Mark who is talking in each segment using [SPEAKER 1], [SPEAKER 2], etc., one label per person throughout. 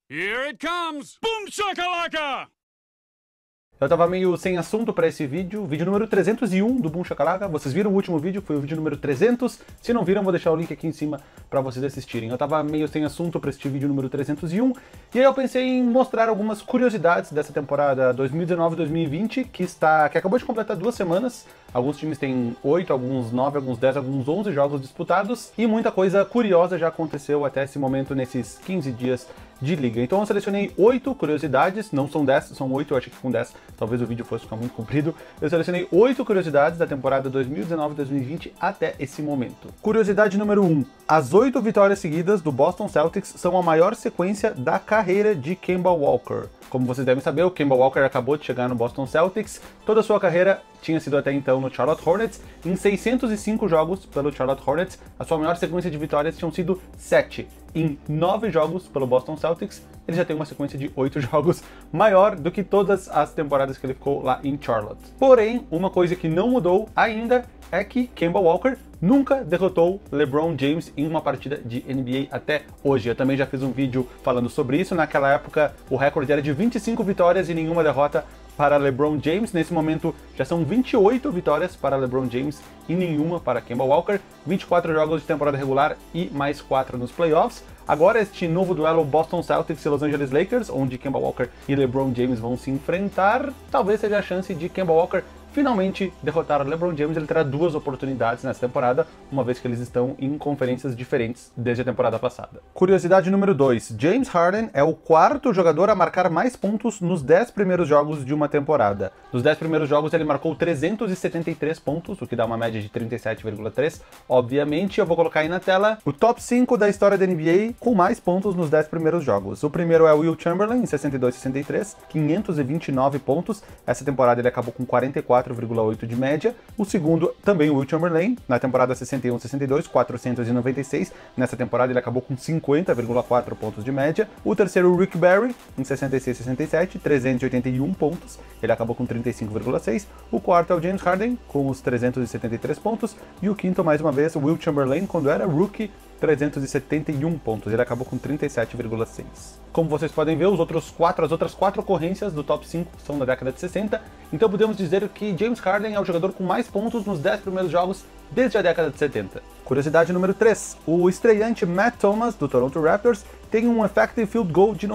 [SPEAKER 1] Here it comes! Boom shakalaka!
[SPEAKER 2] Eu tava meio sem assunto pra esse vídeo número 301 do Boom Shakalaka. Vocês viram o último vídeo, foi o vídeo número 300. Se não viram, vou deixar o link aqui em cima pra vocês assistirem. Eu tava meio sem assunto pra este vídeo número 301, e aí eu pensei em mostrar algumas curiosidades dessa temporada 2019-2020, que acabou de completar 2 semanas. Alguns times têm 8, alguns 9, alguns 10, alguns 11 jogos disputados, e muita coisa curiosa já aconteceu até esse momento nesses 15 dias de liga. Então eu selecionei 8 curiosidades, não são 10, são 8, eu achei que com 10 talvez o vídeo fosse ficar muito comprido. Eu selecionei 8 curiosidades da temporada 2019-2020 até esse momento. Curiosidade número 1. As 8 vitórias seguidas do Boston Celtics são a maior sequência da carreira de Kemba Walker. Como vocês devem saber, o Kemba Walker acabou de chegar no Boston Celtics. Toda a sua carreira tinha sido até então no Charlotte Hornets. Em 605 jogos pelo Charlotte Hornets, a sua maior sequência de vitórias tinham sido 7. Em 9 jogos pelo Boston Celtics, ele já tem uma sequência de 8 jogos maior do que todas as temporadas que ele ficou lá em Charlotte. Porém, uma coisa que não mudou ainda é que Kemba Walker nunca derrotou LeBron James em uma partida de NBA até hoje. Eu também já fiz um vídeo falando sobre isso. Naquela época, o recorde era de 25 vitórias e nenhuma derrota para LeBron James. Nesse momento, já são 28 vitórias para LeBron James e nenhuma para Kemba Walker. 24 jogos de temporada regular e mais 4 nos playoffs. Agora este novo duelo Boston Celtics e Los Angeles Lakers, onde Kemba Walker e LeBron James vão se enfrentar, talvez seja a chance de Kemba Walker finalmente derrotar LeBron James. Ele terá 2 oportunidades nessa temporada, uma vez que eles estão em conferências diferentes desde a temporada passada. Curiosidade número 2. James Harden é o 4º jogador a marcar mais pontos nos 10 primeiros jogos de uma temporada. Nos 10 primeiros jogos ele marcou 373 pontos, o que dá uma média de 37,3. Obviamente, eu vou colocar aí na tela o top 5 da história da NBA com mais pontos nos 10 primeiros jogos. O primeiro é o Wilt Chamberlain, em 62-63, 529 pontos. Essa temporada ele acabou com 44,8 de média. O segundo, também o Wilt Chamberlain, na temporada 61-62, 496. Nessa temporada ele acabou com 50,4 pontos de média. O terceiro, o Rick Barry, em 66-67, 381 pontos. Ele acabou com 35,6. O quarto é o James Harden, com os 373 pontos. E o quinto, mais uma vez, o Wilt Chamberlain, quando era rookie, 371 pontos, ele acabou com 37,6. Como vocês podem ver, as outras 4 ocorrências do top 5 são da década de 60, então podemos dizer que James Harden é o jogador com mais pontos nos 10 primeiros jogos desde a década de 70. Curiosidade número 3. O estreante Matt Thomas, do Toronto Raptors, tem um effective field goal de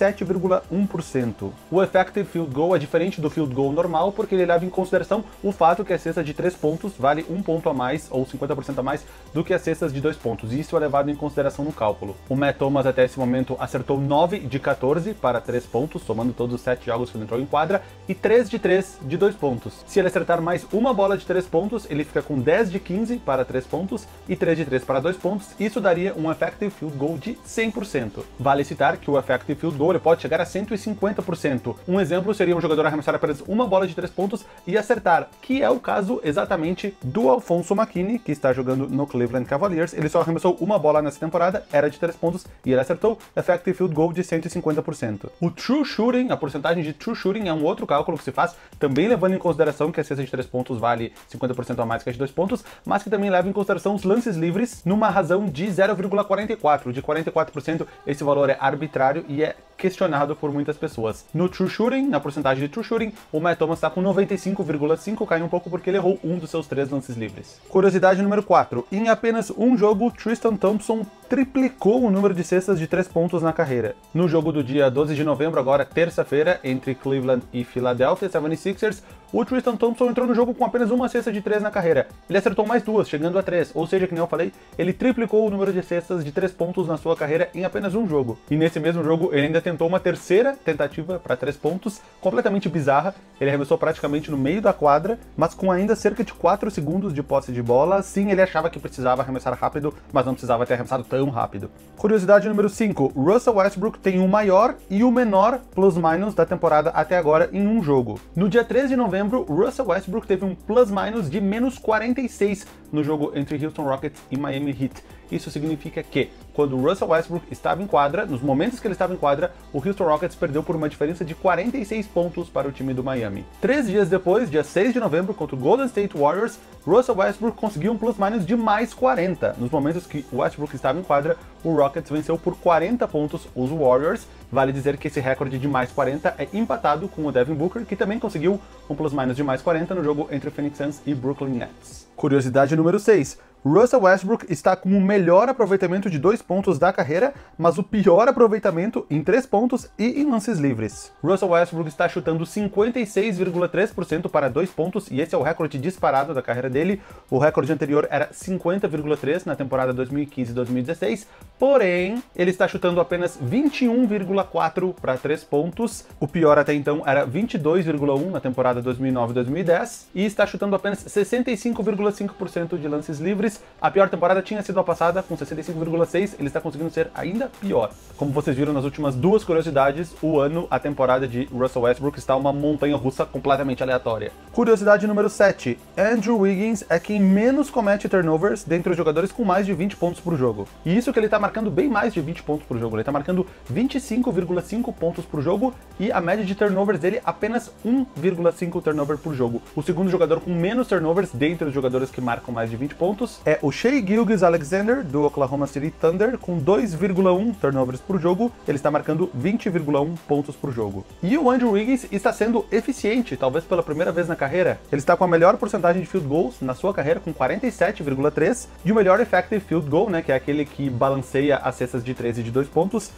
[SPEAKER 2] 97,1%. O effective field goal é diferente do field goal normal porque ele leva em consideração o fato que a cesta de 3 pontos vale 1 ponto a mais ou 50% a mais do que as cestas de 2 pontos, e isso é levado em consideração no cálculo. O Matt Thomas até esse momento acertou 9 de 14 para 3 pontos, somando todos os 7 jogos que ele entrou em quadra, e 3 de 3 de 2 pontos. Se ele acertar mais uma bola de 3 pontos, ele fica com 10 de 15 para 3 pontos e 3 de 3 para 2 pontos. Isso daria um effective field goal de 100%. Vale citar que o effective field goal ele pode chegar a 150%. Um exemplo seria um jogador arremessar apenas uma bola de 3 pontos e acertar, que é o caso exatamente do Alfonso McKinnie, que está jogando no Cleveland Cavaliers. Ele só arremessou uma bola nessa temporada, era de 3 pontos, e ele acertou effective field goal de 150%. O true shooting, a porcentagem de true shooting, é um outro cálculo que se faz, também levando em consideração que a cesta de 3 pontos vale 50% a mais que a de 2 pontos, mas que também leva em consideração os lances livres numa razão de 0,44. De 44%, esse valor é arbitrário e é questionado por muitas pessoas. No true shooting, na porcentagem de true shooting, o Matt Thomas está com 95,5, caiu um pouco porque ele errou um dos seus 3 lances livres. Curiosidade número 4. Em apenas um jogo, Tristan Thompson triplicou o número de cestas de 3 pontos na carreira. No jogo do dia 12 de novembro, agora terça-feira, entre Cleveland e Philadelphia 76ers, o Tristan Thompson entrou no jogo com apenas uma cesta de 3 na carreira. Ele acertou mais 2, chegando a 3, ou seja, que nem eu falei, ele triplicou o número de cestas de 3 pontos na sua carreira em apenas um jogo. E nesse mesmo jogo, ele ainda tentou uma terceira tentativa para 3 pontos, completamente bizarra. Ele arremessou praticamente no meio da quadra, mas com ainda cerca de 4 segundos de posse de bola. Sim, ele achava que precisava arremessar rápido, mas não precisava ter arremessado tão rápido. Curiosidade número 5. Russell Westbrook tem o maior e o menor plus-minus da temporada até agora em um jogo. No dia 13 de novembro, Russell Westbrook teve um plus-minus de menos 46 no jogo entre Houston Rockets e Miami Heat. Isso significa que, quando o Russell Westbrook estava em quadra, nos momentos que ele estava em quadra, o Houston Rockets perdeu por uma diferença de 46 pontos para o time do Miami. 3 dias depois, dia 6 de novembro, contra o Golden State Warriors, Russell Westbrook conseguiu um plus-minus de mais 40. Nos momentos que o Westbrook estava em quadra, o Rockets venceu por 40 pontos os Warriors. Vale dizer que esse recorde de mais 40 é empatado com o Devin Booker, que também conseguiu um plus-minus de mais 40 no jogo entre o Phoenix Suns e Brooklyn Nets. Curiosidade número 6. Russell Westbrook está com o melhor aproveitamento de 2 pontos da carreira, mas o pior aproveitamento em 3 pontos e em lances livres. Russell Westbrook está chutando 56,3% para 2 pontos, e esse é o recorde disparado da carreira dele. O recorde anterior era 50,3% na temporada 2015-2016, porém, ele está chutando apenas 21,4% para 3 pontos. O pior até então era 22,1% na temporada 2009-2010, e está chutando apenas 65,5% de lances livres. A pior temporada tinha sido a passada, com 65,6%, ele está conseguindo ser ainda pior. Como vocês viram nas últimas duas curiosidades, a temporada de Russell Westbrook está uma montanha-russa completamente aleatória. Curiosidade número 7. Andrew Wiggins é quem menos comete turnovers dentre os jogadores com mais de 20 pontos por jogo. E isso que ele está marcando bem mais de 20 pontos por jogo, ele está marcando 25,5 pontos por jogo, e a média de turnovers dele apenas 1,5 turnover por jogo. O segundo jogador com menos turnovers dentre os jogadores que marcam mais de 20 pontos é o Shai Gilgeous-Alexander, do Oklahoma City Thunder, com 2,1 turnovers por jogo. Ele está marcando 20,1 pontos por jogo. E o Andrew Wiggins está sendo eficiente, talvez pela primeira vez na carreira. Ele está com a melhor porcentagem de field goals na sua carreira, com 47,3%, e o melhor effective field goal, né, que é aquele que balanceia as cestas de 3 e de 2 pontos,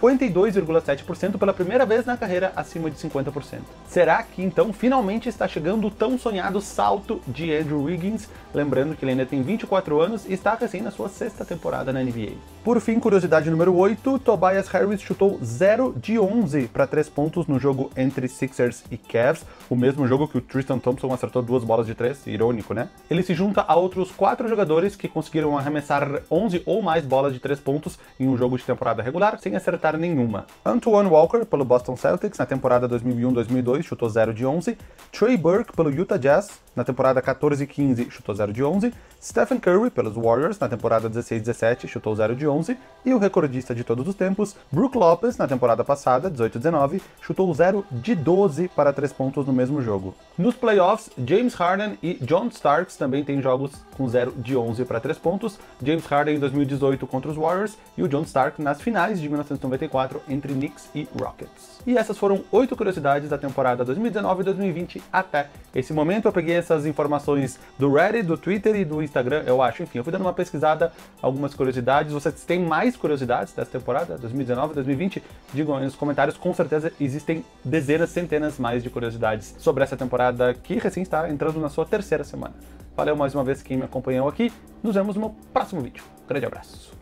[SPEAKER 2] 52,7%, pela primeira vez na carreira, acima de 50%. Será que então finalmente está chegando o tão sonhado salto de Andrew Wiggins? Lembrando que ele ainda tem 24 anos e está recém na sua 6ª temporada na NBA. Por fim, curiosidade número 8, Tobias Harris chutou 0 de 11 para 3 pontos no jogo entre Sixers e Cavs, o mesmo jogo que o Tristan Thompson acertou 2 bolas de 3, irônico, né? Ele se junta a outros 4 jogadores que conseguiram arremessar 11 ou mais bolas de 3 pontos em um jogo de temporada regular, sem acertar nenhuma. Antoine Walker, pelo Boston Celtics, na temporada 2001-2002, chutou 0 de 11, Trey Burke, pelo Utah Jazz, na temporada 14-15, chutou 0 de 11, Stephen Curry, pelos Warriors, na temporada 16-17, chutou 0 de 11, e o recordista de todos os tempos, Brook Lopez, na temporada passada, 18-19, chutou 0 de 12 para 3 pontos no mesmo jogo. Nos playoffs, James Harden e John Starks também têm jogos com 0 de 11 para 3 pontos, James Harden em 2018 contra os Warriors, e o John Stark nas finais de 1994 entre Knicks e Rockets. E essas foram 8 curiosidades da temporada 2019 e 2020 até esse momento. Eu peguei essas informações do Reddit, do Twitter e do Instagram, eu acho. Enfim, eu fui dando uma pesquisada, algumas curiosidades. Vocês têm mais curiosidades dessa temporada, 2019 e 2020? Digam aí nos comentários, com certeza existem dezenas, centenas mais de curiosidades sobre essa temporada que recém está entrando na sua 3ª semana. Valeu mais uma vez quem me acompanhou aqui, nos vemos no próximo vídeo. Grande abraço!